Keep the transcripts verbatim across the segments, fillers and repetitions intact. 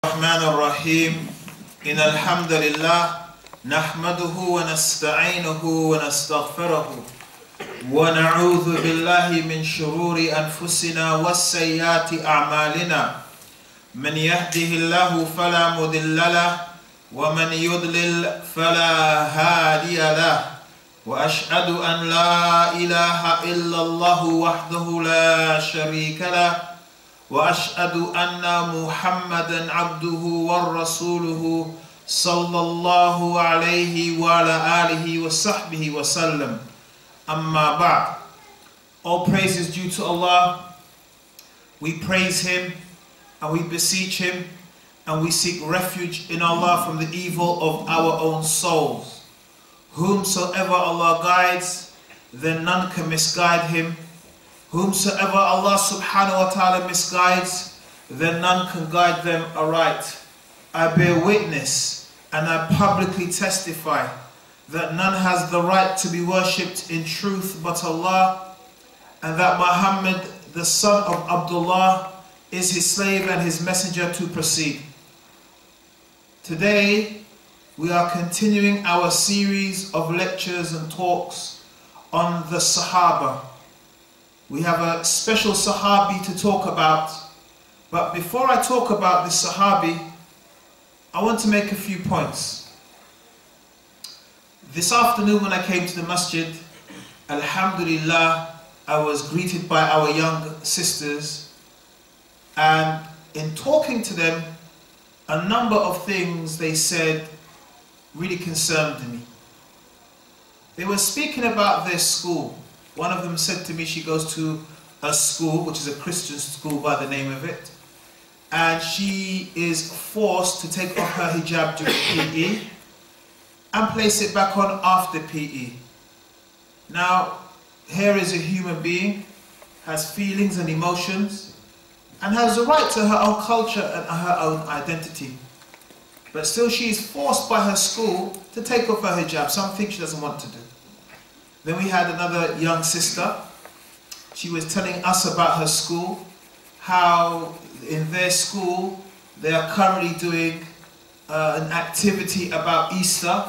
الرحمن الرحيم إن الحمد لله نحمده ونستعينه ونستغفره ونعوذ بالله من شرور أنفسنا والسيئات أعمالنا من يهده الله فلا مضل له ومن يضلل فلا هادي له وأشهد أن لا إله إلا الله وحده لا شريك له وأشهد أن محمدا عبده ورسوله صلى الله عليه وعلى آله وصحبه وسلم. Amma ba'd. All praise is due to Allah. We praise Him and we beseech Him and we seek refuge in Allah from the evil of our own souls. Whomsoever Allah guides, then none can misguide him. Whomsoever Allah subhanahu wa ta'ala misguides, then none can guide them aright. I bear witness and I publicly testify that none has the right to be worshipped in truth but Allah, and that Muhammad, the son of Abdullah, is his slave and his messenger to proceed. Today, we are continuing our series of lectures and talks on the Sahaba. We have a special Sahabi to talk about, but before I talk about this Sahabi, I want to make a few points. This afternoon when I came to the masjid, Alhamdulillah, I was greeted by our young sisters, and in talking to them, a number of things they said really concerned me. They were speaking about their school. One of them said to me she goes to a school, which is a Christian school by the name of it, and she is forced to take off her hijab during P E and place it back on after P E. Now, here is a human being, has feelings and emotions, and has a right to her own culture and her own identity. But still she is forced by her school to take off her hijab, something she doesn't want to do. Then we had another young sister. She was telling us about her school, how in their school they are currently doing uh, an activity about Easter.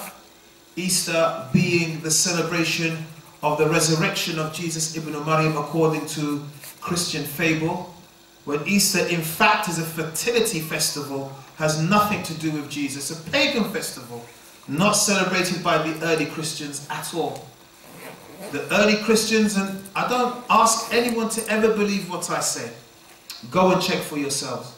Easter being the celebration of the resurrection of Jesus ibn Maryam according to Christian fable, when Easter in fact is a fertility festival, has nothing to do with Jesus, a pagan festival, not celebrated by the early Christians at all. The early Christians, and I don't ask anyone to ever believe what I say. Go and check for yourselves.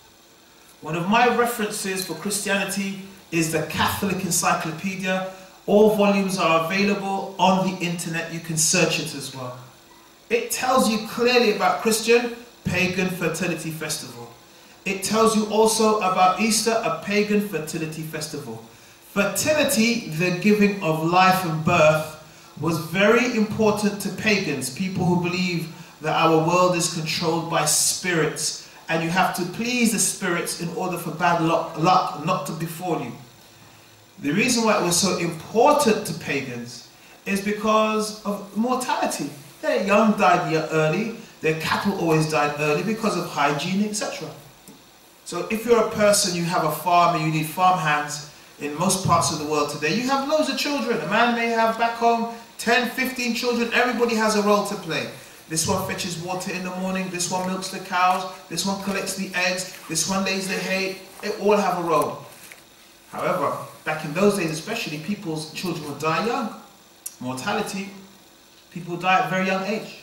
One of my references for Christianity is the Catholic Encyclopedia. All volumes are available on the internet. You can search it as well. It tells you clearly about Christian, pagan fertility festival. It tells you also about Easter, a pagan fertility festival. Fertility, the giving of life and birth, was very important to pagans, people who believe that our world is controlled by spirits and you have to please the spirits in order for bad luck, luck not to befall you. The reason why it was so important to pagans is because of mortality. Their young died early, their cattle always died early because of hygiene, et cetera. So if you're a person, you have a farm and you need farm hands, in most parts of the world today, you have loads of children. A man may have back home ten, fifteen children. Everybody has a role to play. This one fetches water in the morning, this one milks the cows, this one collects the eggs, this one lays the hay. They all have a role. However, back in those days especially, people's children would die young. Mortality, people die at a very young age,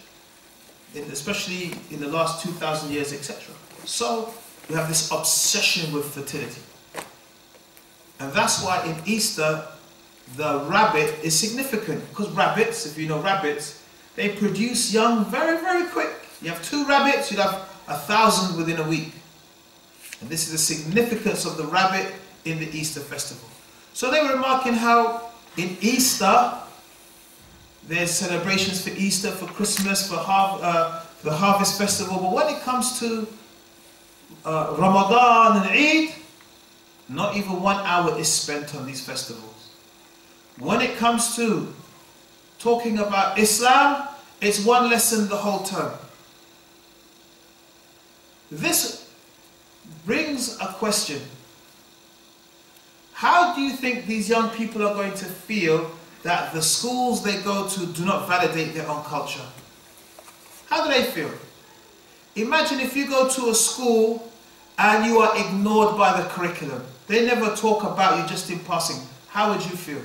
especially in the last two thousand years, et cetera. So we have this obsession with fertility. And that's why in Easter, the rabbit is significant, because rabbits, if you know rabbits, they produce young very, very quick. You have two rabbits, you'd have a thousand within a week. And this is the significance of the rabbit in the Easter festival. So they were remarking how in Easter, there's celebrations for Easter, for Christmas, for, har uh, for the harvest festival, but when it comes to uh, Ramadan and Eid, not even one hour is spent on these festivals. When it comes to talking about Islam, it's one lesson the whole term. This brings a question. How do you think these young people are going to feel that the schools they go to do not validate their own culture? How do they feel? Imagine if you go to a school and you are ignored by the curriculum. They never talk about you, just in passing. How would you feel?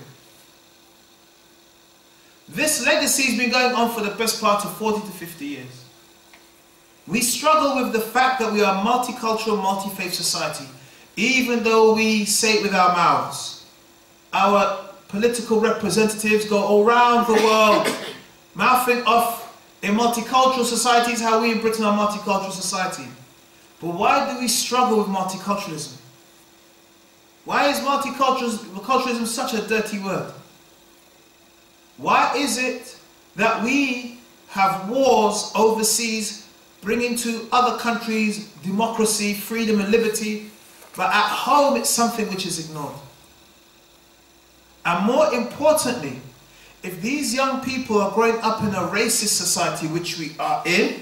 This legacy has been going on for the best part of forty to fifty years. We struggle with the fact that we are a multicultural, multi-faith society, even though we say it with our mouths. Our political representatives go all around the world mouthing off in multicultural societies how we in Britain are a multicultural society. But why do we struggle with multiculturalism? Why is multiculturalism such a dirty word? Why is it that we have wars overseas bringing to other countries democracy, freedom and liberty, but at home it's something which is ignored? And more importantly, if these young people are growing up in a racist society, which we are in,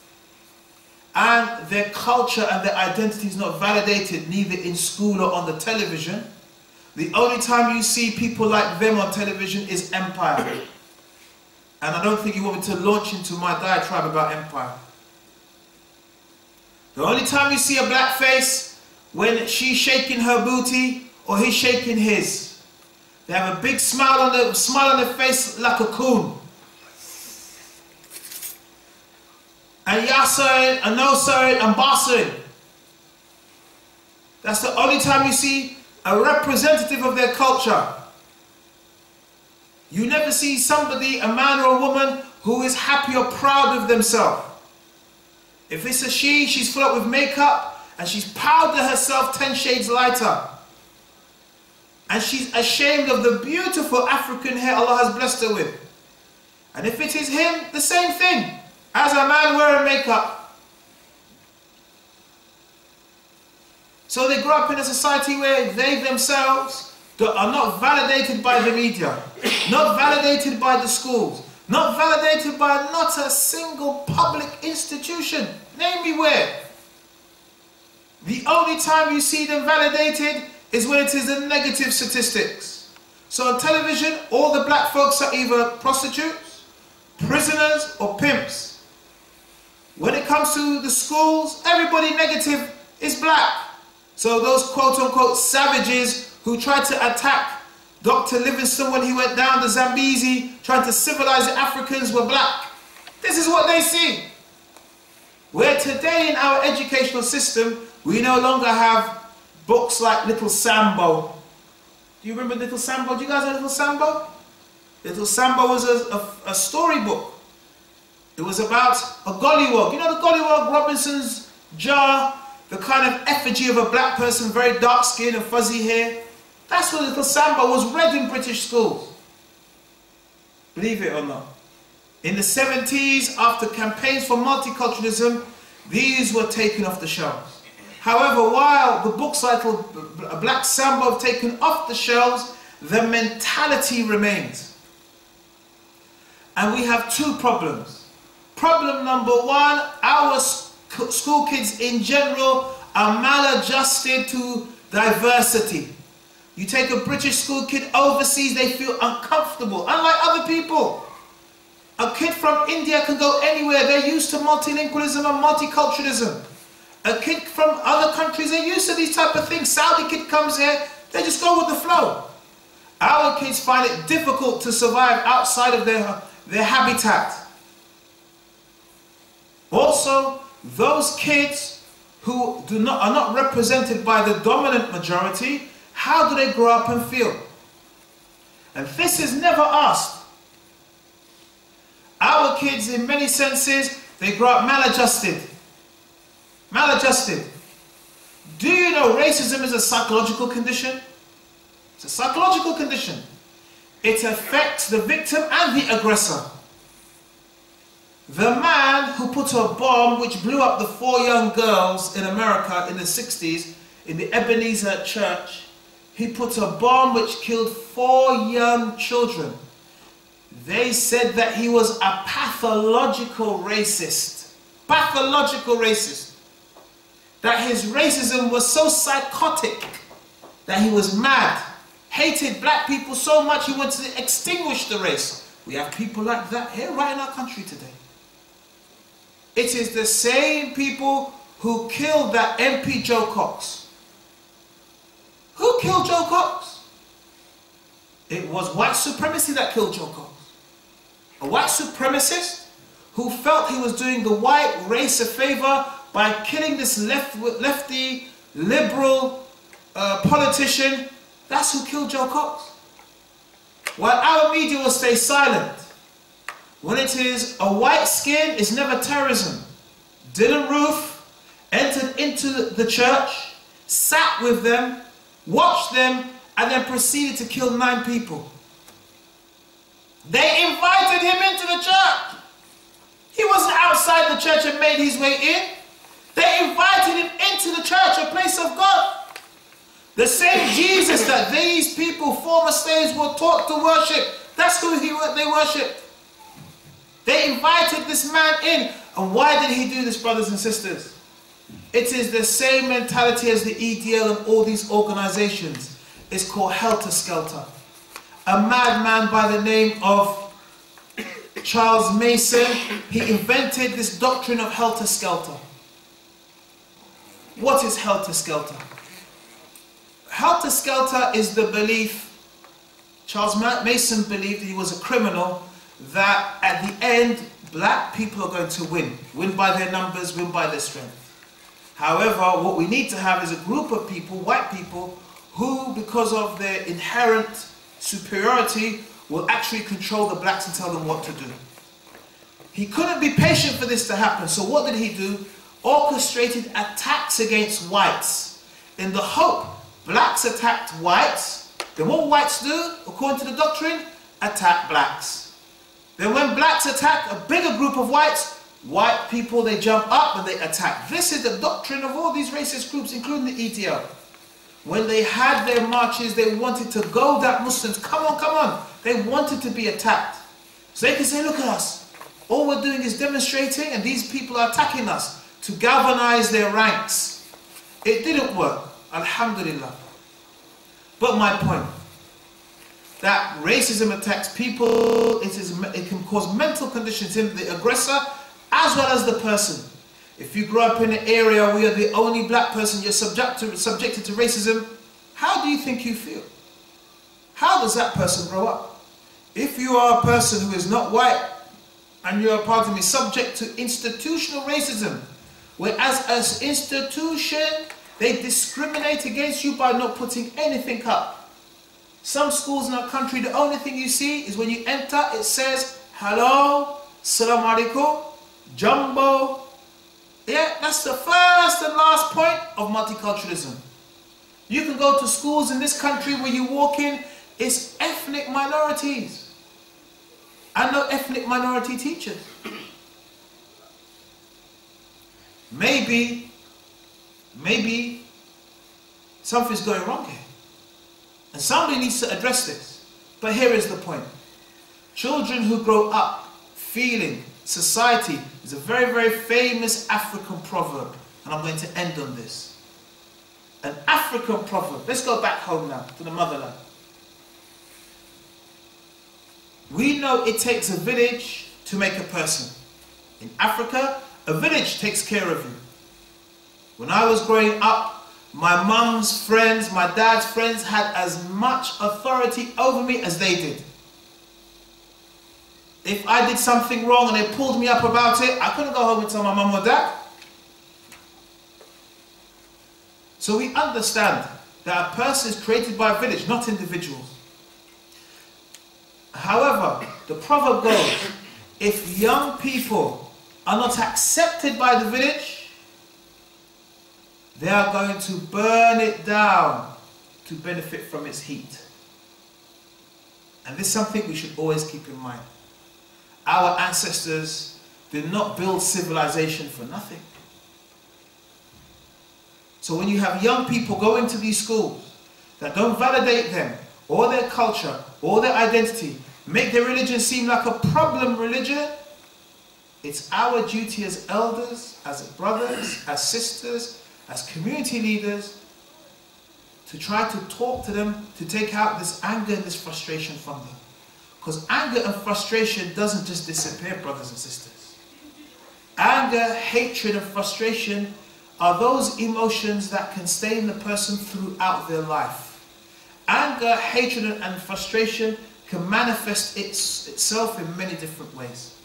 and their culture and their identity is not validated neither in school or on the television, the only time you see people like them on television is Empire. And I don't think you want me to launch into my diatribe about Empire. The only time you see a black face when she's shaking her booty or he's shaking his. They have a big smile on their, smile on their face like a coon. And Yasser and Nosser and Basser. That's the only time you see a representative of their culture. You never see somebody, a man or a woman, who is happy or proud of themselves. If it's a she, she's full up with makeup and she's powdered herself ten shades lighter. And she's ashamed of the beautiful African hair Allah has blessed her with. And if it is him, the same thing, as a man wearing makeup. So they grow up in a society where they themselves are not validated by the media, not validated by the schools, not validated by not a single public institution. Name me where. The only time you see them validated is when it is in negative statistics. So on television, all the black folks are either prostitutes, prisoners, or pimps. When it comes to the schools, everybody negative is black. So those quote-unquote savages who tried to attack Doctor Livingstone when he went down the Zambezi, trying to civilize the Africans, were black. This is what they see. Where today in our educational system, we no longer have books like Little Sambo. Do you remember Little Sambo? Do you guys know Little Sambo? Little Sambo was a, a, a storybook. It was about a gollywog. You know the gollywog, Robinson's jar, the kind of effigy of a black person, very dark skin and fuzzy hair. That's what Little Sambo was read in British schools. Believe it or not. In the seventies, after campaigns for multiculturalism, these were taken off the shelves. However, while the books titled Black Sambo have taken off the shelves, the mentality remains. And we have two problems. Problem number one, our school kids in general are maladjusted to diversity. You take a British school kid overseas, they feel uncomfortable, unlike other people. A kid from India can go anywhere, they're used to multilingualism and multiculturalism. A kid from other countries are used to these type of things. Saudi kid comes here, they just go with the flow. Our kids find it difficult to survive outside of their, their habitat. Also, those kids who do not, are not represented by the dominant majority, how do they grow up and feel? And this is never asked. Our kids, in many senses, they grow up maladjusted. Maladjusted. Do you know racism is a psychological condition? It's a psychological condition. It affects the victim and the aggressor. The man who put a bomb which blew up the four young girls in America in the sixties in the Ebenezer church, he put a bomb which killed four young children. They said that he was a pathological racist. Pathological racist. that his racism was so psychotic that he was mad, hated black people so much he wanted to extinguish the race. We have people like that here right in our country today. It is the same people who killed that M P Joe Cox. Who killed Joe Cox? It was white supremacy that killed Joe Cox. A white supremacist who felt he was doing the white race a favor by killing this left, lefty, liberal uh, politician. That's who killed Joe Cox. While our media will stay silent, when it is a white skin, it's never terrorism. Dylan Roof entered into the church, sat with them, watched them, and then proceeded to kill nine people. They invited him into the church. He wasn't outside the church and made his way in. They invited him into the church, a place of God. The same Jesus that these people, former slaves, were taught to worship, that's who he, they worship. They invited this man in. And why did he do this, brothers and sisters? It is the same mentality as the E D L and all these organizations. It's called Helter Skelter. A madman by the name of Charles Mason, he invented this doctrine of Helter Skelter. What is Helter Skelter? Helter Skelter is the belief, Charles Mason believed he was a criminal, that at the end, black people are going to win. Win by their numbers, win by their strength. However, what we need to have is a group of people, white people, who, because of their inherent superiority, will actually control the blacks and tell them what to do. He couldn't be patient for this to happen, so what did he do? Orchestrated attacks against whites in the hope blacks attacked whites. Then what whites do, according to the doctrine? Attack blacks. Then when blacks attack a bigger group of whites, white people, they jump up and they attack. This is the doctrine of all these racist groups, including the E D L. When they had their marches, they wanted to goad at Muslims. Come on, come on. They wanted to be attacked. So they can say, look at us. All we're doing is demonstrating and these people are attacking us to galvanize their ranks. It didn't work. Alhamdulillah. But my point, that racism attacks people, it, is, it can cause mental conditions in the aggressor as well as the person. If you grow up in an area where you're the only black person, you're subject to, subjected to racism, how do you think you feel? How does that person grow up? If you are a person who is not white and you are, pardon me, subject to institutional racism, where as an institution they discriminate against you by not putting anything up. Some schools in our country, the only thing you see is when you enter, it says, hello, salam alaikum, jumbo. Yeah, that's the first and last point of multiculturalism. You can go to schools in this country where you walk in, it's ethnic minorities. And no ethnic minority teachers. Maybe, maybe something's going wrong here. And somebody needs to address this. But here is the point. Children who grow up feeling society is a very, very famous African proverb. And I'm going to end on this. An African proverb. Let's go back home now to the motherland. We know it takes a village to make a person. In Africa, a village takes care of you. When I was growing up, my mum's friends, my dad's friends had as much authority over me as they did. If I did something wrong and they pulled me up about it, I couldn't go home and tell my mum or dad. So we understand that a person is created by a village, not individuals. However, the proverb goes, if young people are not accepted by the village, they are going to burn it down to benefit from its heat. And this is something we should always keep in mind. Our ancestors did not build civilization for nothing. So when you have young people going to these schools that don't validate them, or their culture, or their identity, make their religion seem like a problem religion, it's our duty as elders, as brothers, as sisters, as community leaders, to try to talk to them, to take out this anger and this frustration from them. Because anger and frustration doesn't just disappear, brothers and sisters. Anger, hatred and frustration are those emotions that can stay in the person throughout their life. Anger, hatred and frustration can manifest its, itself in many different ways.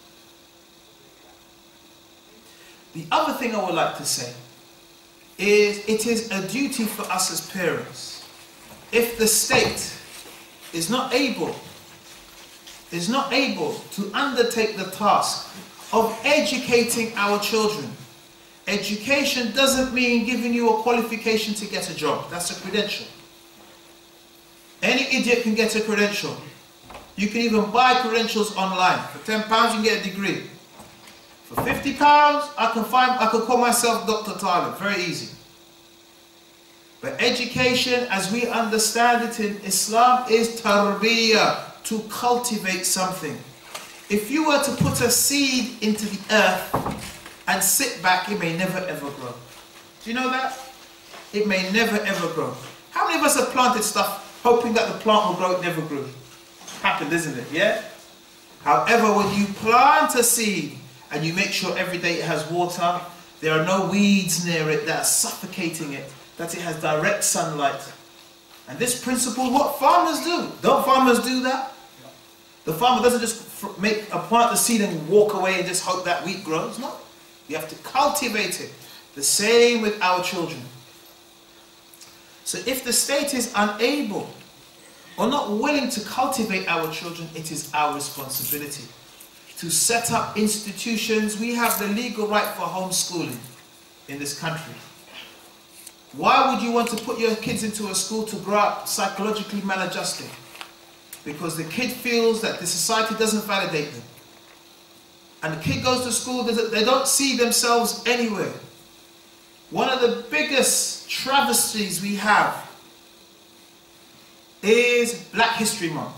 The other thing I would like to say is it is a duty for us as parents. If the state is not able, is not able to undertake the task of educating our children. Education doesn't mean giving you a qualification to get a job. That's a credential. Any idiot can get a credential. You can even buy credentials online. For ten pounds you can get a degree. For fifty pounds I can find I can call myself Doctor Talib. Very easy. But education as we understand it in Islam is tarbiyah, to cultivate something. If you were to put a seed into the earth and sit back, it may never ever grow. Do you know that? It may never ever grow. How many of us have planted stuff hoping that the plant will grow? It never grew. Happened, isn't it? Yeah? However, when you plant a seed and you make sure every day it has water, there are no weeds near it that are suffocating it, that it has direct sunlight. And this principle is what farmers do. Don't farmers do that? The farmer doesn't just make a plant the seed and walk away and just hope that wheat grows. No. You have to cultivate it. The same with our children. So if the state is unable or not willing to cultivate our children, it is our responsibility to set up institutions. We have the legal right for homeschooling in this country. Why would you want to put your kids into a school to grow up psychologically maladjusted? Because the kid feels that the society doesn't validate them. And the kid goes to school, they don't see themselves anywhere. One of the biggest travesties we have is Black History Month.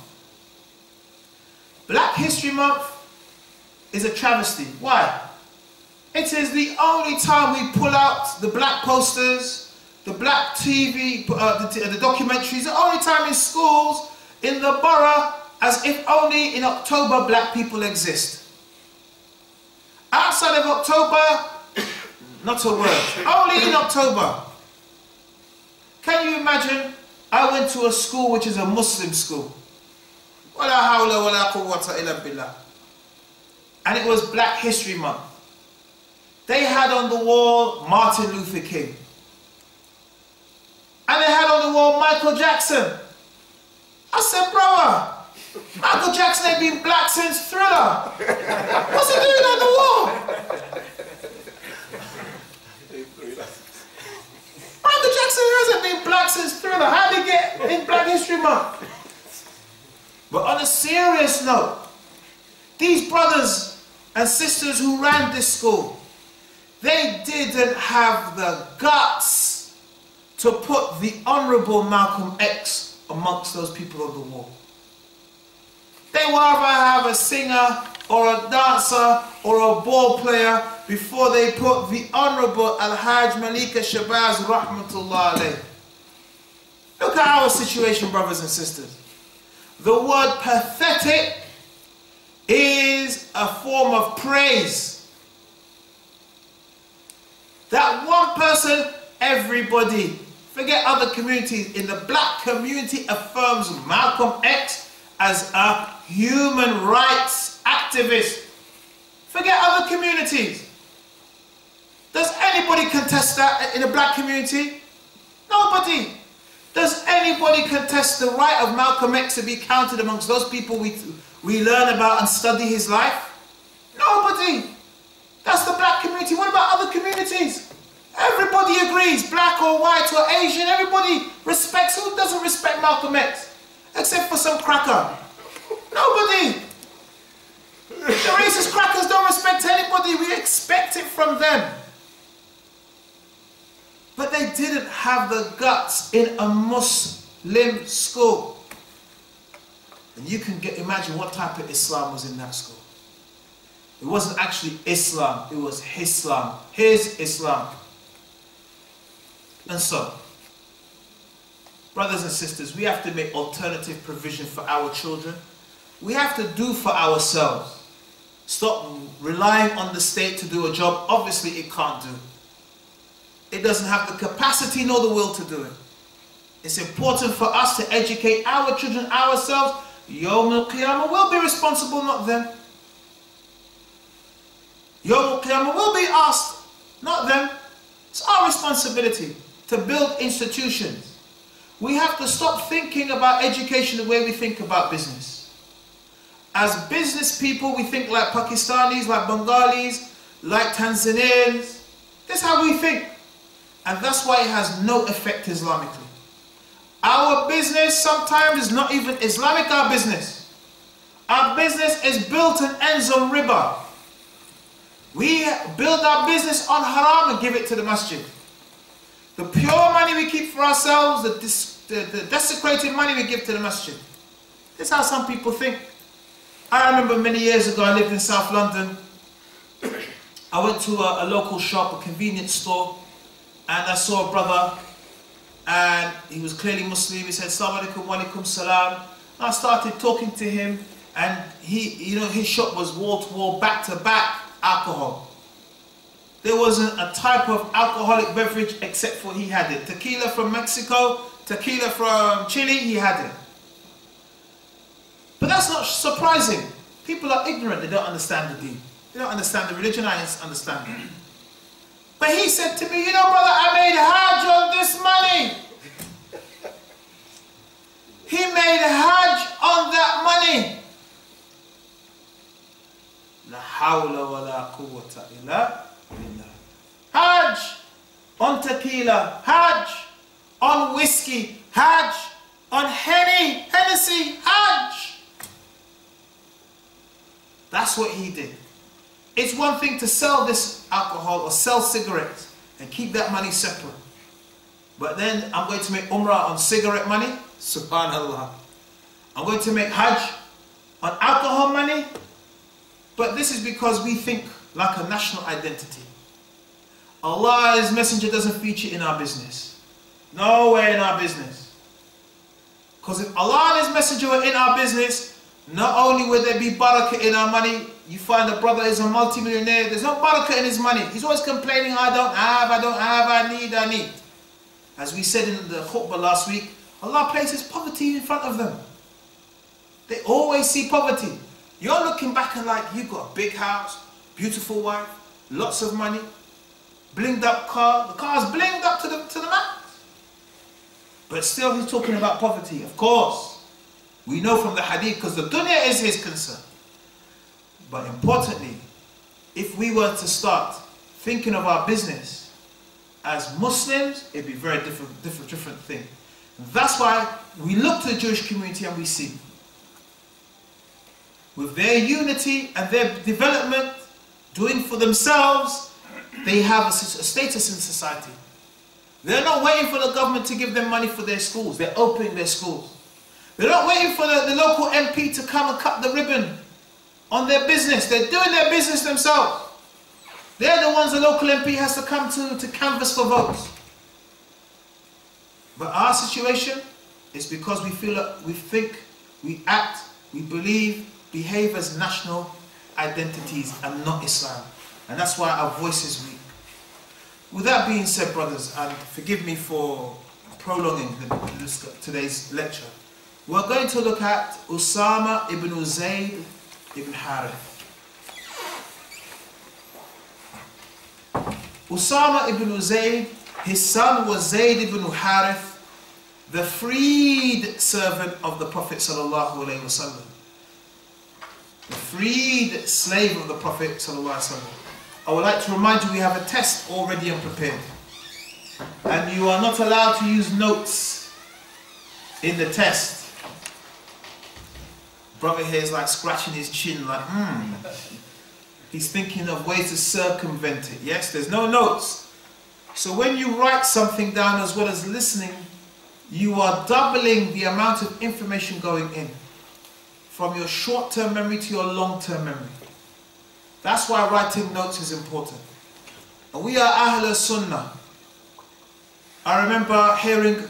Black History Month is a travesty. Why? It is the only time we pull out the black posters, the black T V, uh, the, the documentaries, the only time in schools, in the borough, as if only in October black people exist. Outside of October, not a word. Only in October. Can you imagine? I went to a school which is a Muslim school. Wala hawla wala quwwata illa billah. And it was Black History Month. They had on the wall Martin Luther King. And they had on the wall Michael Jackson. I said, brother, Michael Jackson ain't been black since Thriller. What's he doing on the wall? Michael Jackson hasn't been black since Thriller. How did he get in Black History Month? But on a serious note, these brothers and sisters who ran this school, they didn't have the guts to put the Honourable Malcolm X amongst those people on the wall. They would rather have a singer or a dancer or a ball player before they put the Honourable Al-Hajj Malika Shabazz Rahmatullah alayh. Look at our situation, brothers and sisters. The word pathetic is a form of praise. That one person, everybody, forget other communities, in the black community affirms Malcolm X as a human rights activist. Forget other communities. Does anybody contest that in the black community? Nobody. Does anybody contest the right of Malcolm X to be counted amongst those people we, we learn about and study his life? Nobody. That's the black community. What about other communities? Everybody agrees, black or white or Asian, everybody respects. Who doesn't respect Malcolm X? Except for some cracker. Nobody. The racist crackers don't respect anybody. We expect it from them. But they didn't have the guts in a Muslim school. And you can get, imagine what type of Islam was in that school. It wasn't actually Islam, it was Hislam. His Islam. And so, brothers and sisters, we have to make alternative provision for our children. We have to do for ourselves. Stop relying on the state to do a job. Obviously, it can't do. It doesn't have the capacity nor the will to do it. It's important for us to educate our children ourselves. Yawm al-Qiyamah will be responsible, not them. Yawm al-Qiyamah will be asked, not them. It's our responsibility to build institutions. We have to stop thinking about education the way we think about business. As business people, we think like Pakistanis, like Bengalis, like Tanzanians. That's how we think. And that's why it has no effect Islamically. Our business sometimes is not even Islamic, our business. Our business is built and ends on riba. We build our business on haram and give it to the masjid. The pure money we keep for ourselves, the, the, the desecrated money we give to the masjid. That's how some people think. I remember many years ago, I lived in South London. I went to a, a local shop, a convenience store, and I saw a brother, and he was clearly Muslim. He said, "Assalamu alaikum, wa alaikum salam." And I started talking to him, and he, you know, his shop was wall to wall, back to back alcohol. There wasn't a type of alcoholic beverage except for he had it. Tequila from Mexico, tequila from Chile, he had it. But that's not surprising. People are ignorant, they don't understand the deen. They don't understand the religion, I understand it. But he said to me, "You know, brother, I made hajj on this money." He made hajj on that money. La hawla wa la quwwata illa billah. Hajj on tequila, hajj on whiskey, hajj on Henny, Hennessy, hajj. That's what he did. It's one thing to sell this alcohol or sell cigarettes and keep that money separate. But then I'm going to make umrah on cigarette money. Subhanallah. I'm going to make hajj on alcohol money. But this is because we think like a national identity. Allah and His Messenger doesn't feature in our business. Nowhere in our business. Because if Allah and His Messenger were in our business, not only would there be barakah in our money, you find a brother is a multi-millionaire, there's no barakah in his money. He's always complaining, "I don't have, I don't have, I need, I need." As we said in the khutbah last week, Allah places poverty in front of them. They always see poverty. You're looking back and like, you've got a big house, beautiful wife, lots of money, blinged up car. The car's blinged up to the, to the max. But still he's talking about poverty, of course. We know from the hadith, because the dunya is his concern. But importantly, if we were to start thinking of our business as Muslims, it'd be a very different, different, different thing. And that's why we look to the Jewish community and we see, with their unity and their development, doing for themselves, they have a, a status in society. They're not waiting for the government to give them money for their schools. They're opening their schools. They're not waiting for the, the local M P to come and cut the ribbon on their business. They're doing their business themselves. They're the ones the local M P has to come to to canvass for votes. But our situation is because we feel, we think, we act, we believe, behave as national identities and not Islam. And that's why our voice is weak. With that being said, brothers, and forgive me for prolonging the, this, today's lecture, we're going to look at Usama ibn Zayd ibn Harith. Usama ibn Zayd, his son was Zayd ibn Harith, the freed servant of the Prophet sallallahu alaihi wasallam. The freed slave of the Prophet sallallahu alaihi wasallam. I would like to remind you we have a test already and prepared. And you are not allowed to use notes in the test. Brother here is like scratching his chin like, hmm. He's thinking of ways to circumvent it. Yes, there's no notes. So when you write something down as well as listening, you are doubling the amount of information going in. From your short-term memory to your long-term memory. That's why writing notes is important. And we are Ahl Sunnah. I remember hearing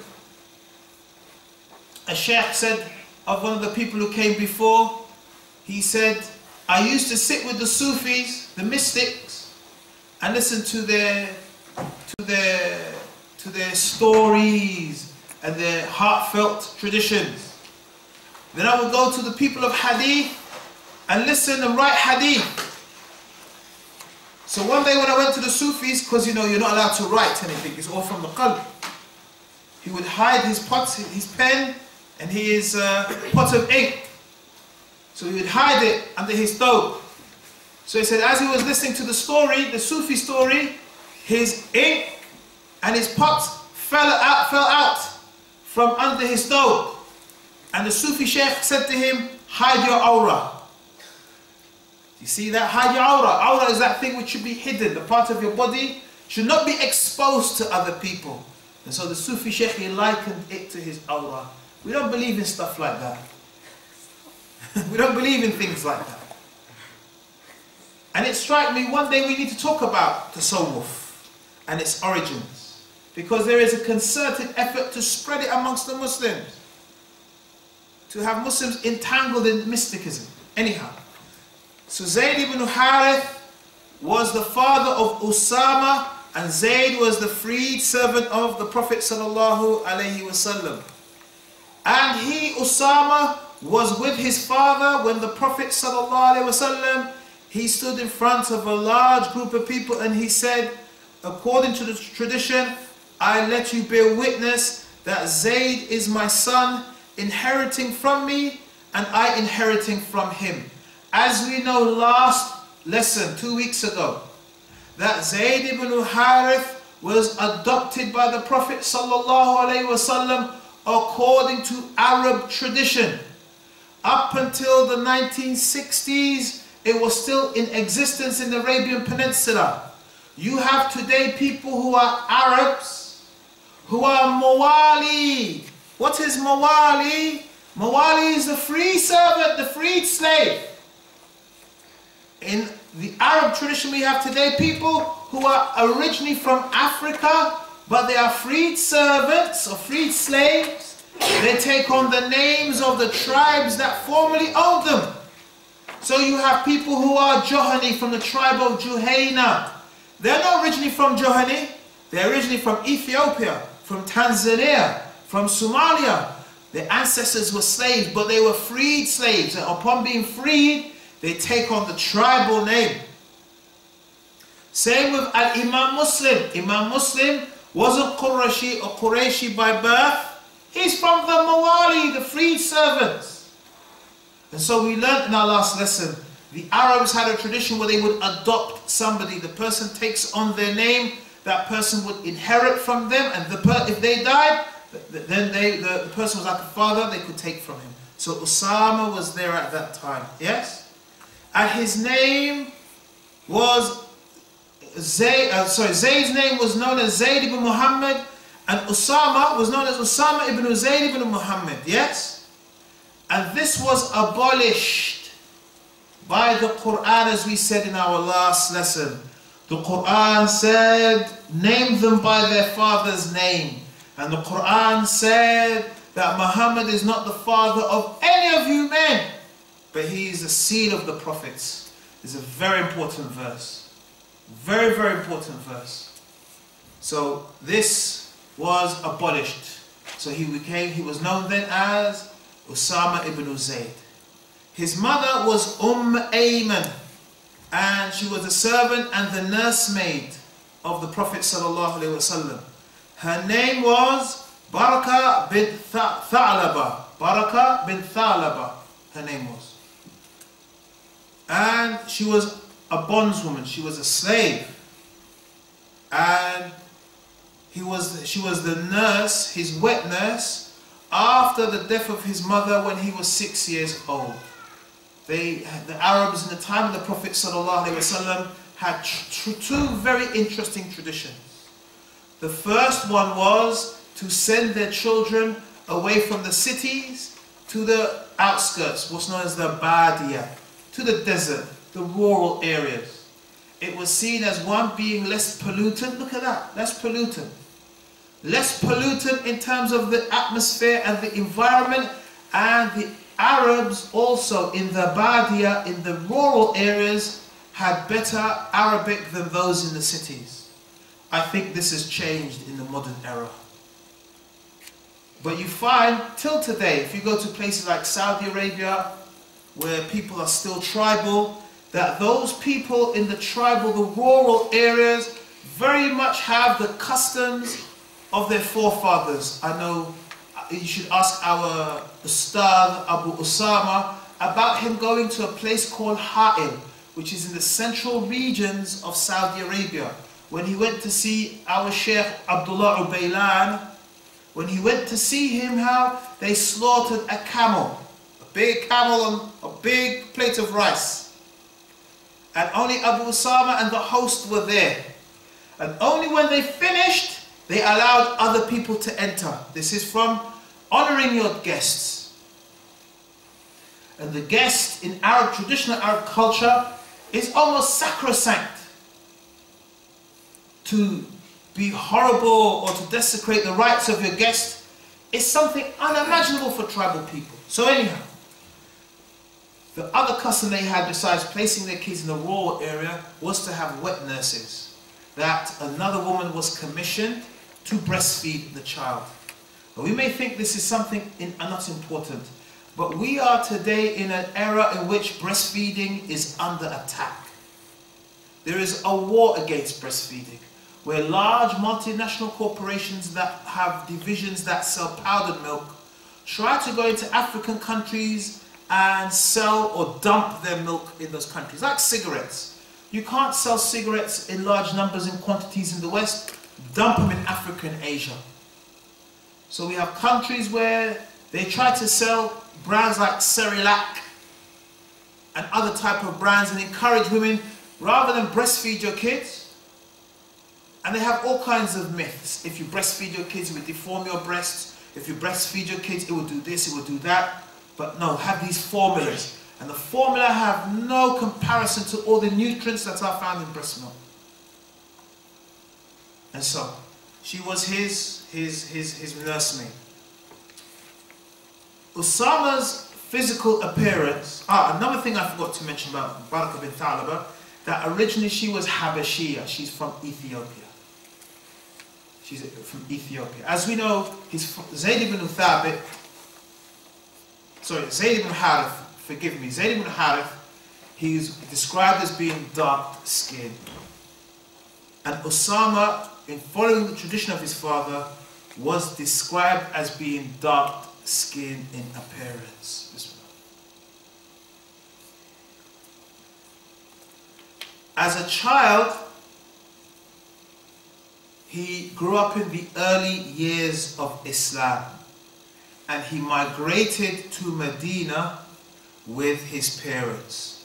a sheikh said of one of the people who came before, he said, I used to sit with the Sufis, the mystics, and listen to their to their to their stories and their heartfelt traditions. Then I would go to the people of Hadith and listen and write Hadith. So one day when I went to the Sufis, because you know you're not allowed to write anything, it's all from the qalb. He would hide his pot, his pen, and his uh, pot of ink. So he would hide it under his thobe. So he said, as he was listening to the story, the Sufi story, his ink and his pot fell out, fell out from under his thobe. And the Sufi sheikh said to him, hide your aura. You see that? Hide your aura. Aura is that thing which should be hidden. The part of your body should not be exposed to other people. And so the Sufi sheikh, he likened it to his aura. We don't believe in stuff like that. We don't believe in things like that. And it struck me, one day we need to talk about tasawwuf and its origins. Because there is a concerted effort to spread it amongst the Muslims. To have Muslims entangled in mysticism. Anyhow. So Zayd ibn Harith was the father of Usama, and Zayd was the freed servant of the Prophet sallallahu alaihi wasallam. And he, Usama, was with his father when the Prophet sallallahu alaihi wasallam, he stood in front of a large group of people and he said, according to the tradition, I let you bear witness that Zayd is my son, inheriting from me, and I inheriting from him. As we know last lesson, two weeks ago, that Zayd ibn Harith was adopted by the Prophet sallallahu alaihi wasallam according to Arab tradition. Up until the nineteen sixties, it was still in existence in the Arabian Peninsula. You have today people who are Arabs, who are Mawali. What is Mawali? Mawali is the free servant, the freed slave. In the Arab tradition we have today, people who are originally from Africa, but they are freed servants or freed slaves. They take on the names of the tribes that formerly owned them. So you have people who are Johani from the tribe of Juhayna. They're not originally from Johani. They're originally from Ethiopia, from Tanzania, from Somalia. Their ancestors were slaves, but they were freed slaves. And upon being freed, they take on the tribal name. Same with Al-Imam Muslim. Imam Muslim wasn't Qurashi or Qurayshi by birth. He's from the Mawali, the freed servants. And so we learned in our last lesson, the Arabs had a tradition where they would adopt somebody. The person takes on their name, that person would inherit from them, and the per if they died, then they, the, the person was like a father, they could take from him. So Usama was there at that time, yes? And his name was Zayd, uh, sorry, Zayd's name was known as Zayd ibn Muhammad, and Usama was known as Usama ibn Zayd ibn Muhammad, yes? And this was abolished by the Quran, as we said in our last lesson. The Quran said, name them by their father's name. And the Quran said that Muhammad is not the father of any of you men, but he is the seal of the prophets. It's a very important verse. Very, very important verse. So this was abolished. So he became, he was known then as Usama ibn Zayd. His mother was Umm Ayman, and she was the servant and the nursemaid of the Prophet sallallahu alaihi wasallam. Her name was Baraka bin Tha'laba. Baraka bin Tha'laba, her name was. And she was a bondswoman, she was a slave. And he was, she was the nurse, his wet nurse, after the death of his mother when he was six years old. They, the Arabs in the time of the Prophet ﷺ had two very interesting traditions. The first one was to send their children away from the cities to the outskirts, what's known as the Badia, to the desert, the rural areas. It was seen as one being less pollutant. Look at that, less pollutant. less pollutant in terms of the atmosphere and the environment, and the Arabs also in the Badia, in the rural areas, had better Arabic than those in the cities. I think this has changed in the modern era. But you find, till today, if you go to places like Saudi Arabia, where people are still tribal, that those people in the tribal, the rural areas, very much have the customs of their forefathers. I know you should ask our Ustad Abu Usama about him going to a place called Ha'il, which is in the central regions of Saudi Arabia. When he went to see our Sheikh Abdullah Ubaylan, when he went to see him, how they slaughtered a camel, a big camel on a big plate of rice. And only Abu Usama and the host were there. And only when they finished, they allowed other people to enter. This is from honoring your guests. And the guest in Arab, traditional Arab culture, is almost sacrosanct. To be horrible or to desecrate the rights of your guest is something unimaginable for tribal people. So anyhow, the other custom they had besides placing their kids in the rural area was to have wet nurses. That another woman was commissioned to breastfeed the child. But we may think this is something in, uh, not important, but we are today in an era in which breastfeeding is under attack. There is a war against breastfeeding, where large multinational corporations that have divisions that sell powdered milk try to go into African countries and sell or dump their milk in those countries, like cigarettes. You can't sell cigarettes in large numbers and quantities in the West, dump them in Africa and Asia. So we have countries where they try to sell brands like Cerelac and other type of brands and encourage women, rather than breastfeed your kids. And they have all kinds of myths. If you breastfeed your kids, it will deform your breasts. If you breastfeed your kids, it will do this, it will do that. But no, have these formulas. And the formula have no comparison to all the nutrients that are found in breast milk. And so, she was his, his, his, his nursemaid. Usama's physical appearance, ah, another thing I forgot to mention about Barakah bin Thalaba, that originally she was Habashiyah, she's from Ethiopia. She's from Ethiopia. As we know, he's Zayd ibn Thabit, sorry, Zayd ibn Harith, forgive me, Zayd ibn Harith, he's described as being dark-skinned. And Usama, in following the tradition of his father, was described as being dark-skinned in appearance. As a child, he grew up in the early years of Islam, and he migrated to Medina with his parents.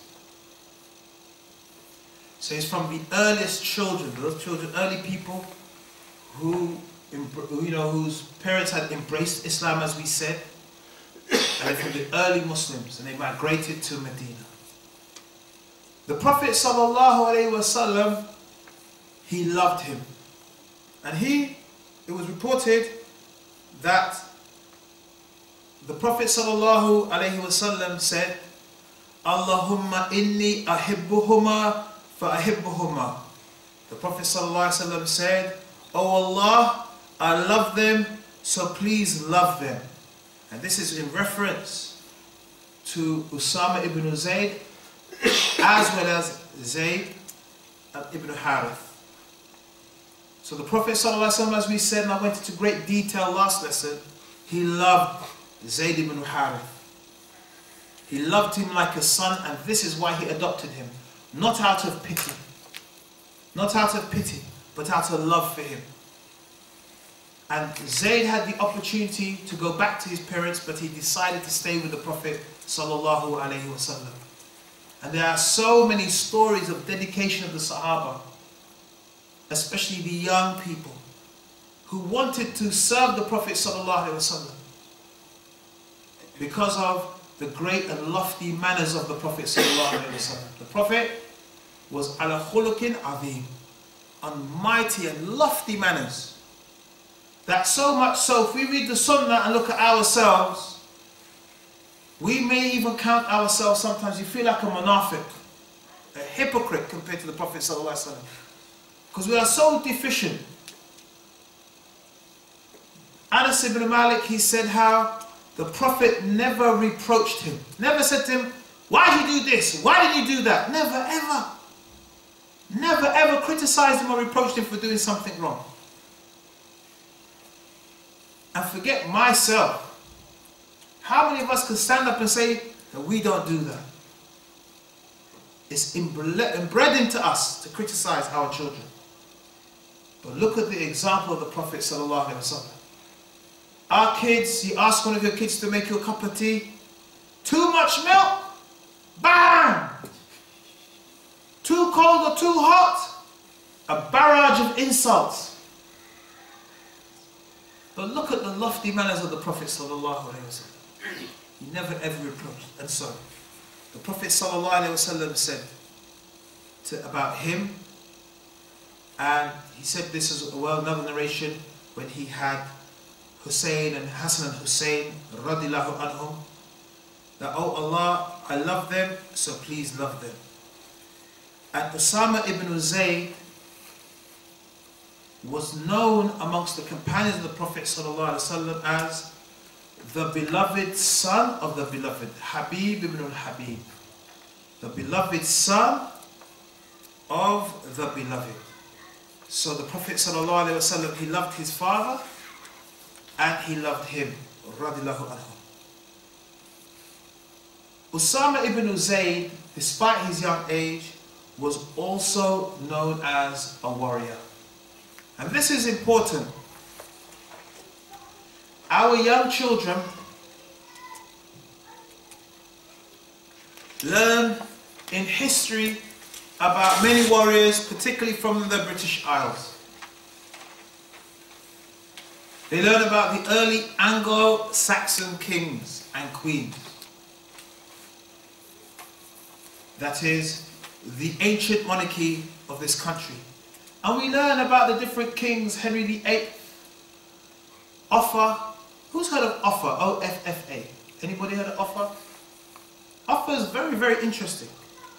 So he's from the earliest children, those children, early people who, you know, whose parents had embraced Islam, as we said, and they're from the early Muslims, and they migrated to Medina. The Prophet sallallahu alaihi wasallam, he loved him. And he, it was reported that the Prophet sallallahu alaihi wasallam said, Allahumma inni ahibbuhuma fa ahibbuhuma. The Prophet sallallahu alaihi wasallam said, Oh Allah, I love them, so please love them. And this is in reference to Usama ibn Zayd, as well as Zayd ibn Harith. So the Prophet ﷺ, as we said, and I went into great detail last lesson, he loved Zayd ibn Harith. He loved him like a son, and this is why he adopted him. Not out of pity. Not out of pity, but out of love for him. And Zayd had the opportunity to go back to his parents, but he decided to stay with the Prophet sallallahu alaihi wasallam. And there are so many stories of dedication of the Sahaba, especially the young people, who wanted to serve the Prophet sallallahu alaihi wasallam because of the great and lofty manners of the Prophet sallallahu alaihi wasallam. The Prophet was ala khuluqin azim, on mighty and lofty manners. That so much so, if we read the Sunnah and look at ourselves, we may even count ourselves sometimes, you feel like a munafiq, a hypocrite compared to the Prophet sallallahu alaihi wasallam. Because we are so deficient. Anas ibn Malik, he said how the Prophet never reproached him. Never said to him, why did you do this? Why did you do that? Never ever. Never ever criticized him or reproached him for doing something wrong. And forget myself. How many of us can stand up and say that we don't do that? It's inbred into us to criticize our children. But look at the example of the Prophet sallallahu alaihi wasallam. Our kids, you ask one of your kids to make you a cup of tea. Too much milk? Bang! Too cold or too hot? A barrage of insults. But look at the lofty manners of the Prophet sallallahu alaihi wasallam. He never ever reproached. And so, the Prophet sallallahu alaihi wasallam said to, about him, and he said this is a well-known narration when he had Hussein and Hassan and Hussein radiyallahu anhum, that, oh Allah, I love them, so please love them. And Usama ibn Zayd was known amongst the companions of the Prophet sallallahu alaihi wasallam as the beloved son of the beloved, Habib ibn al-Habib, the beloved son of the beloved. So the Prophet sallallahu alaihi wasallam, he loved his father and he loved him, radiyallahu anhu. Usama ibn Zayd, despite his young age, was also known as a warrior. And this is important. Our young children learn in history about many warriors, particularly from the British Isles. They learn about the early Anglo-Saxon kings and queens. That is, the ancient monarchy of this country. And we learn about the different kings, Henry the eighth, Offa. Who's heard of Offa? O F F A. Anybody heard of Offa? Offa is very, very interesting.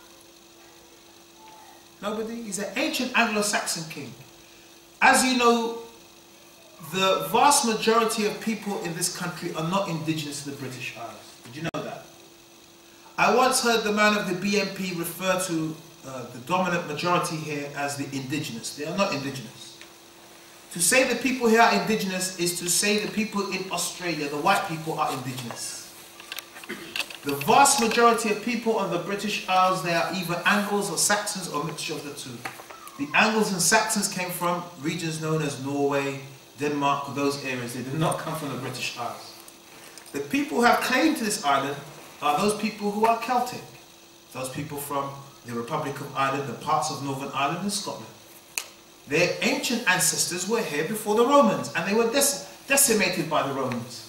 Nobody? He's an ancient Anglo-Saxon king. As you know, the vast majority of people in this country are not indigenous to the British Isles. Did you know that? I once heard the man of the B N P refer to uh, the dominant majority here as the indigenous. They are not indigenous. To say the people here are indigenous is to say the people in Australia, the white people, are indigenous. The vast majority of people on the British Isles, they are either Angles or Saxons or a mixture of the two. The Angles and Saxons came from regions known as Norway, Denmark, those areas. They did not come from the British Isles. The people who have claim to this island are those people who are Celtic. Those people from the Republic of Ireland, the parts of Northern Ireland and Scotland. Their ancient ancestors were here before the Romans, and they were dec decimated by the Romans.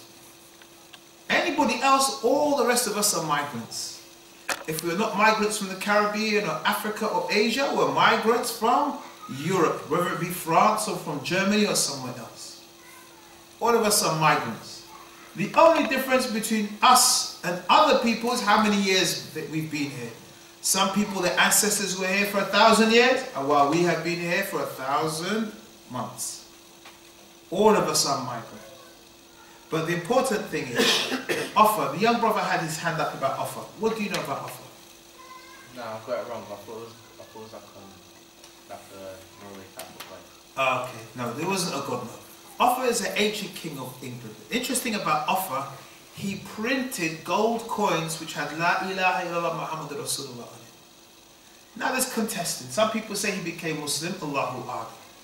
Anybody else, all the rest of us are migrants. If we're not migrants from the Caribbean or Africa or Asia, we're migrants from Europe, whether it be France or from Germany or somewhere else. All of us are migrants. The only difference between us and other people is how many years that we've been here. Some people, their ancestors were here for a thousand years, and while we have been here for a thousand months. All of us are migrants. But the important thing is, Offa, the young brother had his hand up about Offa. What do you know about Offa? No, I got it wrong. I thought it was, I thought it was like, um, like the Norway type of way. Ah, okay, no, there wasn't a god, no. Offa is an ancient king of England. Interesting about Offa, he printed gold coins which had La ilaha illallah Muhammad Rasulullah on it. Now there's contesting. Some people say he became Muslim, Allahu A'lam.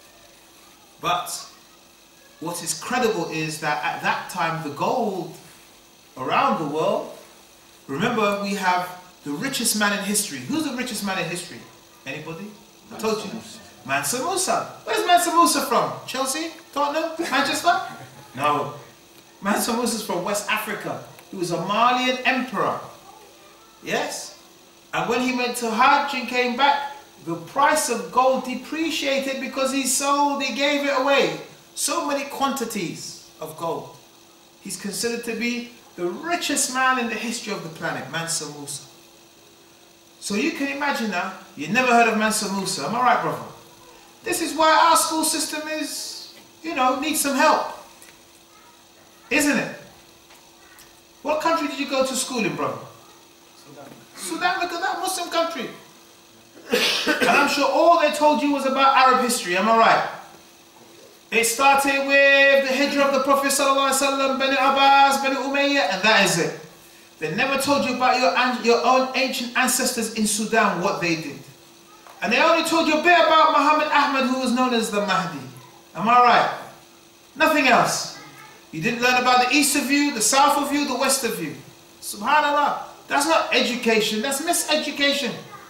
But what is credible is that at that time the gold around the world, remember we have the richest man in history. Who's the richest man in history? Anybody? I told you. Mansa Musa. Where's Mansa Musa from? Chelsea? Tottenham? Manchester? No. Mansa Musa is from West Africa. He was a Malian emperor. Yes? And when he went to Hajj and came back, the price of gold depreciated because he sold, he gave it away. so many quantities of gold. He's considered to be the richest man in the history of the planet, Mansa Musa. So you can imagine now, you never heard of Mansa Musa, am I right, brother? This is why our school system is, you know, needs some help. Isn't it? What country did you go to school in, brother? Sudan. Sudan, look at that, Muslim country. And I'm sure all they told you was about Arab history, am I right? It started with the hijrah of the Prophet sallallahu alaihi wasallam, Bani Abbas, Bani Umayyah, and that is it. They never told you about your, your own ancient ancestors in Sudan, what they did. And they only told you a bit about Muhammad Ahmad, who was known as the Mahdi. Am I right? Nothing else. You didn't learn about the east of you, the south of you, the west of you. Subhanallah. That's not education, that's miseducation.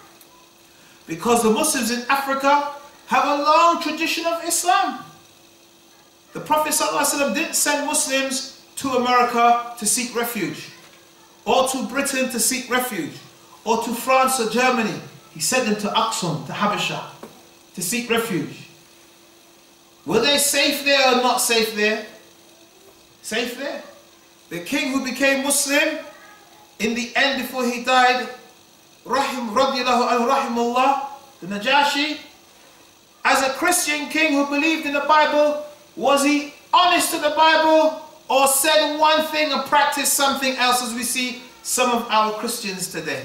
Because the Muslims in Africa have a long tradition of Islam. The Prophet ﷺ didn't send Muslims to America to seek refuge, or to Britain to seek refuge, or to France or Germany. He sent them to Aksum, to Habasha, to seek refuge. Were they safe there or not safe there? Safe there. The king who became Muslim, in the end before he died, Rahim radiyallahu anhu rahimullah, the Najashi, as a Christian king who believed in the Bible, was he honest to the Bible or said one thing and practiced something else, as we see some of our Christians today?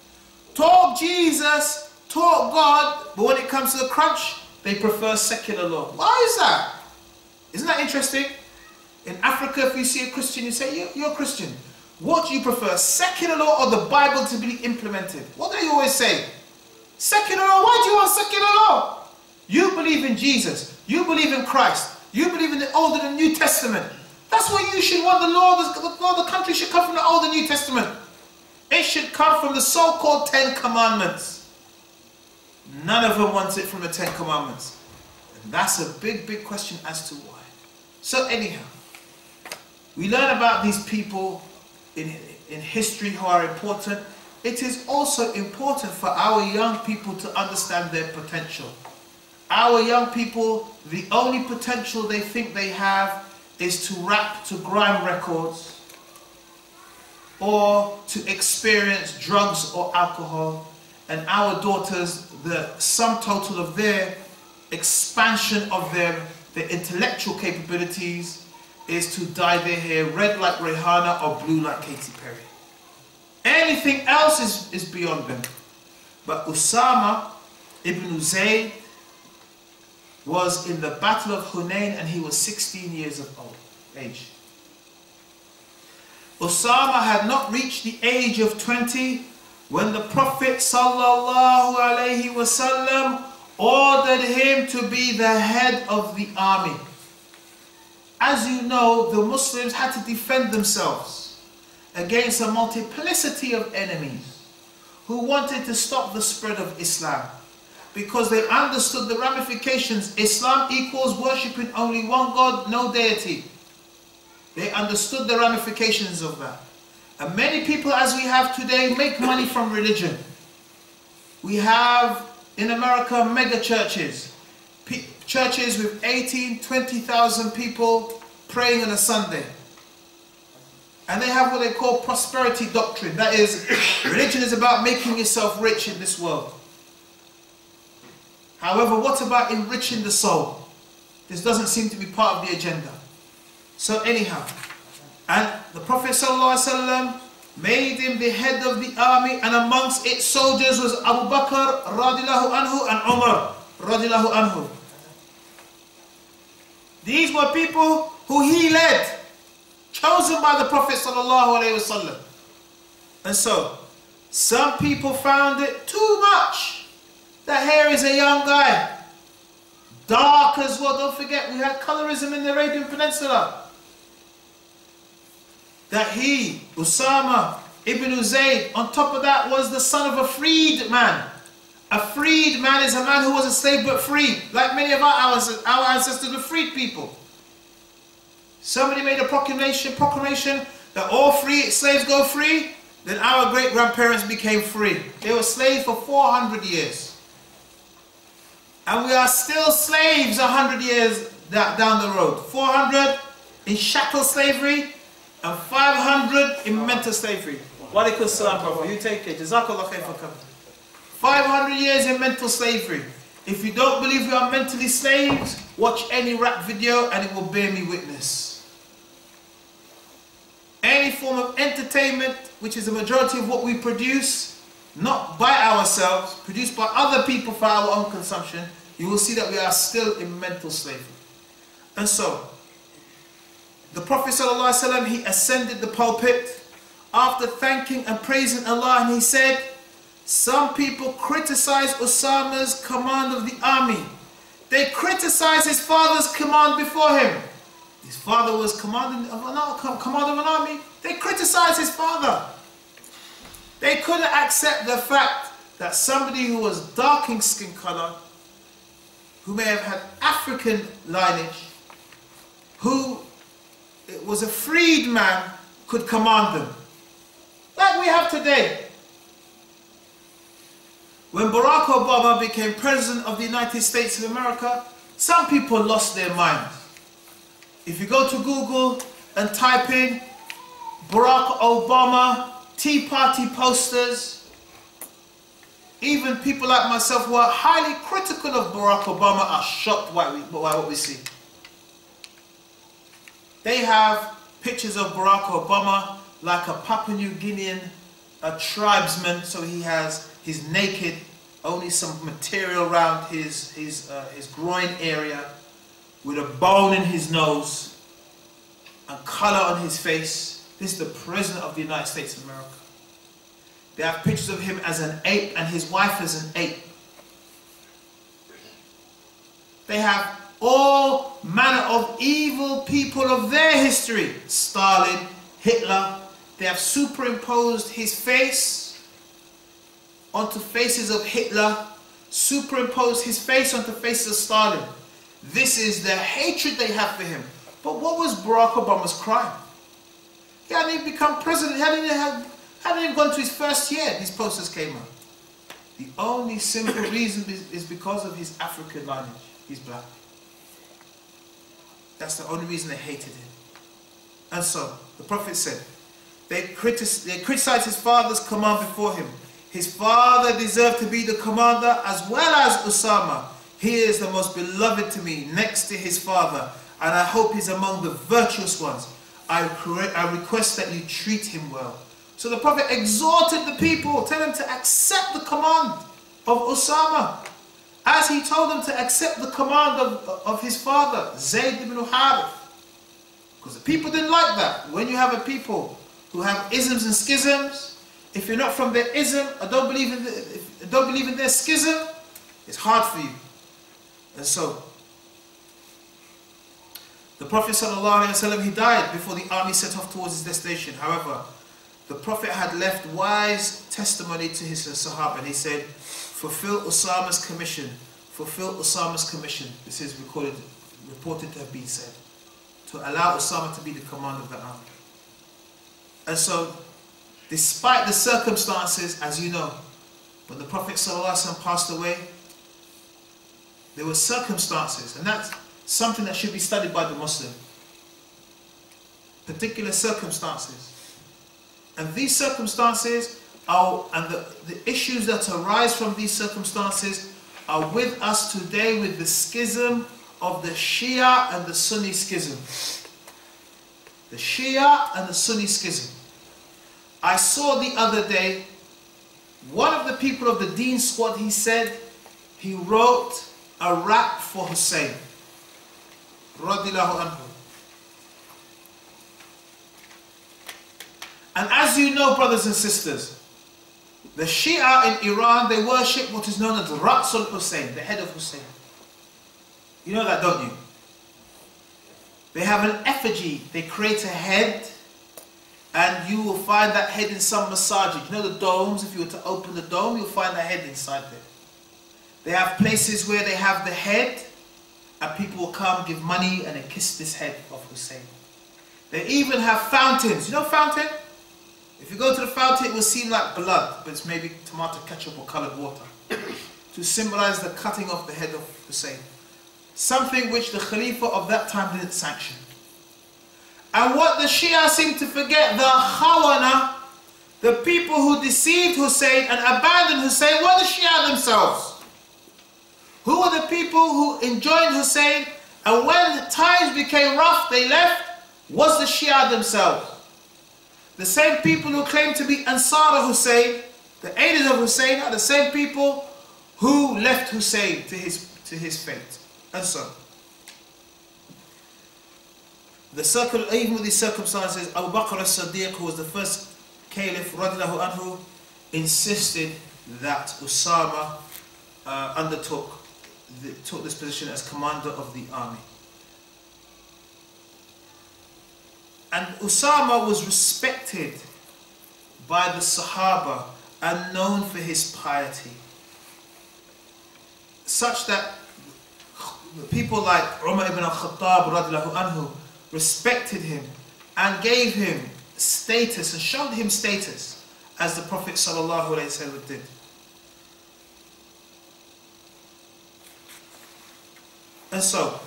Talk Jesus, talk God, but when it comes to the crunch, they prefer secular law. Why is that? Isn't that interesting? In Africa, if you see a Christian, you say, you're, you're a Christian. What do you prefer, secular law or the Bible to be implemented? What do you always say? Secular law. Why do you want secular law? You believe in Jesus. You believe in Christ. You believe in the Old and the New Testament. That's what you should want. The law, the, the law of the country should come from the Old and New Testament. It should come from the so-called Ten Commandments. None of them wants it from the Ten Commandments. And that's a big, big question as to why. So anyhow, we learn about these people in, in history who are important. It is also important for our young people to understand their potential. Our young people, the only potential they think they have is to rap to grime records or to experience drugs or alcohol. And our daughters, the sum total of their expansion of their, their intellectual capabilities is to dye their hair red like Rihanna or blue like Katy Perry. Anything else is, is beyond them. But Usama ibn Zayd was in the Battle of Hunayn and he was sixteen years of old, age. Usama had not reached the age of twenty when the Prophet sallallahu alaihi wasallam ordered him to be the head of the army. As you know, the Muslims had to defend themselves against a multiplicity of enemies who wanted to stop the spread of Islam, because they understood the ramifications. Islam equals worshipping only one God, no deity. They understood the ramifications of that. And many people, as we have today, make money from religion. We have in America mega churches, churches with eighteen, twenty thousand people praying on a Sunday. And they have what they call prosperity doctrine. That is, religion is about making yourself rich in this world. However, what about enriching the soul? This doesn't seem to be part of the agenda. So anyhow, and the Prophet ﷺ made him the head of the army, and amongst its soldiers was Abu Bakr radiallahu anhu and Umar radiallahu anhu. These were people who he led, chosen by the Prophet ﷺ. And so, some people found it too much that here is a young guy, dark as well. Don't forget, we had colorism in the Arabian Peninsula. That he, Usama ibn Zayd, on top of that was the son of a freed man. A freed man is a man who was a slave but free. Like many of our, our ancestors were freed people. Somebody made a proclamation, proclamation that all free slaves go free. Then our great-grandparents became free. They were slaves for four hundred years. And we are still slaves one hundred years that down the road. four hundred in chattel slavery and five hundred in mental slavery. Walaikum salam, brother. You take it. Jazakallah khair for coming. five hundred years in mental slavery. If you don't believe we are mentally slaves, watch any rap video and it will bear me witness. Any form of entertainment, which is the majority of what we produce, not by ourselves, produced by other people for our own consumption, you will see that we are still in mental slavery. And so, the Prophet ﷺ, he ascended the pulpit after thanking and praising Allah, and he said, some people criticize Usama's command of the army. They criticize his father's command before him. His father was commanding of an, command of an army. They criticize his father. They couldn't accept the fact that somebody who was dark in skin color, who may have had African lineage, who was a freed man, could command them. Like we have today. When Barack Obama became President of the United States of America, some people lost their minds. If you go to Google and type in Barack Obama, Tea Party posters, even people like myself who are highly critical of Barack Obama are shocked by what we see. They have pictures of Barack Obama like a Papua New Guinean a tribesman, so he has, he's naked, only some material around his, his, uh, his groin area, with a bone in his nose, and color on his face. This is the President of the United States of America. They have pictures of him as an ape and his wife as an ape. They have all manner of evil people of their history. Stalin, Hitler. They have superimposed his face onto faces of Hitler, superimposed his face onto faces of Stalin. This is the hatred they have for him. But what was Barack Obama's crime? He hadn't even become president. He hadn't even, had, hadn't even gone to his first year. These posters came out. The only simple reason is, is because of his African lineage. He's black. That's the only reason they hated him. And so, the Prophet said, they, critis they criticized his father's command before him. His father deserved to be the commander as well as Usama. He is the most beloved to me next to his father, and I hope he's among the virtuous ones. I, I request that you treat him well. So the Prophet exhorted the people, tell them to accept the command of Usama, as he told them to accept the command of, of his father, Zayd ibn Harith. Because the people didn't like that. When you have a people who have isms and schisms, if you're not from their ism, or don't believe in, the, if, don't believe in their schism, it's hard for you. And so, the Prophet ﷺ, he died before the army set off towards his destination. However, the Prophet had left wise testimony to his Sahaba, and he said, fulfill Usama's commission, fulfill Usama's commission. This is recorded, reported to have been said, to allow Usama to be the commander of the army. And so, despite the circumstances, as you know, when the Prophet ﷺ passed away, there were circumstances, and that's something that should be studied by the Muslim. Particular circumstances. And these circumstances are, and the, the issues that arise from these circumstances are with us today with the schism of the Shia and the Sunni schism. The Shia and the Sunni schism. I saw the other day, one of the people of the Deen Squad, he said, he wrote a rap for Hussein. Radillahu anhu. And as you know, brothers and sisters, the Shia in Iran, they worship what is known as Ra's al-Hussein, the head of Hussein. You know that, don't you? They have an effigy. They create a head, and you will find that head in some masajid. You know the domes? If you were to open the dome, you'll find the head inside there. They have places where they have the head, and people will come, give money, and they kiss this head of Hussein. They even have fountains. You know fountain? If you go to the fountain, it will seem like blood, but it's maybe tomato ketchup or colored water, to symbolize the cutting off the head of Hussein. something which the Khalifa of that time didn't sanction. And what the Shia seem to forget, the Khawana, the people who deceived Hussein and abandoned Hussein, were the Shia themselves. Who were the people who enjoined Hussein, and when times became rough, they left, was the Shia themselves. The same people who claimed to be Ansar Hussein, the aiders of Hussein, are the same people who left Hussein to his, to his fate. And so, the circle, even with these circumstances, Abu Bakr as-Siddiq, who was the first caliph, radiallahu anhu, insisted that Usama uh, undertook the, took this position as commander of the army. And Usama was respected by the Sahaba and known for his piety, such that people like Umar ibn al-Khattab radiallahu anhu respected him and gave him status and showed him status as the Prophet sallallahu alaihi wasallam did. And so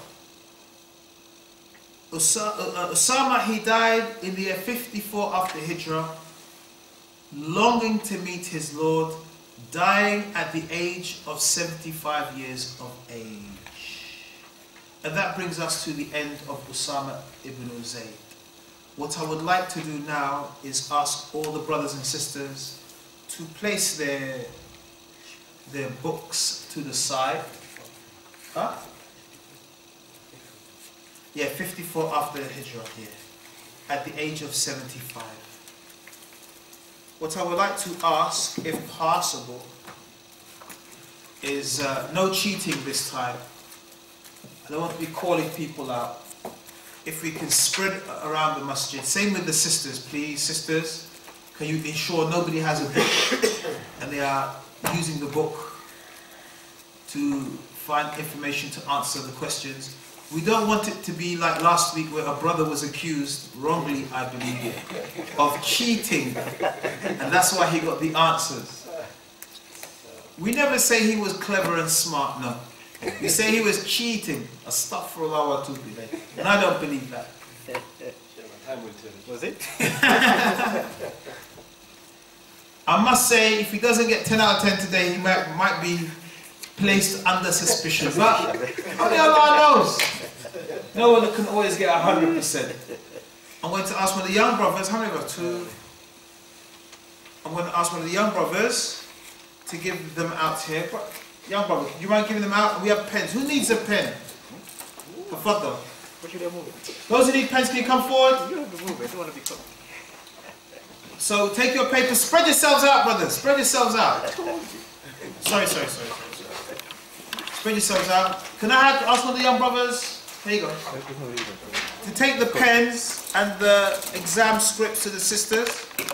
Usama, he died in the year fifty-four after Hijrah, longing to meet his Lord, dying at the age of seventy-five years of age. And that brings us to the end of Usama ibn Zayd. What I would like to do now is ask all the brothers and sisters to place their, their books to the side. Huh? Yeah, fifty-four after Hijrah here, at the age of seventy-five. What I would like to ask, if possible, is uh, no cheating this time. I don't want to be calling people out. If we can spread around the masjid. Same with the sisters, please. Sisters, can you ensure nobody has a book and they are using the book to find information to answer the questions? We don't want it to be like last week where a brother was accused, wrongly I believe, of cheating, and that's why he got the answers. We never say he was clever and smart, no. We say he was cheating. Astaghfirullah wa atubu ilayh. And I don't believe that. Was it? I must say, if he doesn't get ten out of ten today, he might, might be placed under suspicion. But only Allah knows. No one can always get one hundred percent. I'm going to ask one of the young brothers, how many of us? Two. I'm going to ask one of the young brothers to give them out here. Young brother, do you mind giving them out? We have pens. Who needs a pen? Tafadhal. Those who need pens, can you come forward? You don't have to move it. I don't want to be caught. So take your paper, spread yourselves out, brothers. Spread yourselves out. Sorry, sorry, sorry, sorry, sorry. Spread yourselves out. Can I have, ask one of the young brothers? Here you go. To take the pens and the exam scripts to the sisters.